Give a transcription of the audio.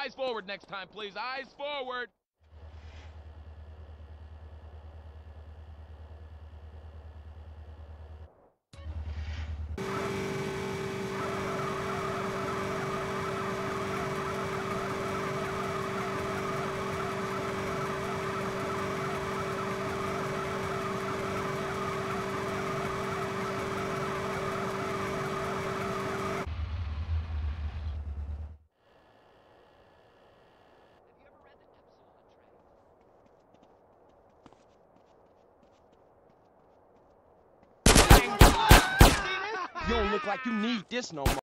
Eyes forward next time, please. Eyes forward. You don't look like you need this no more.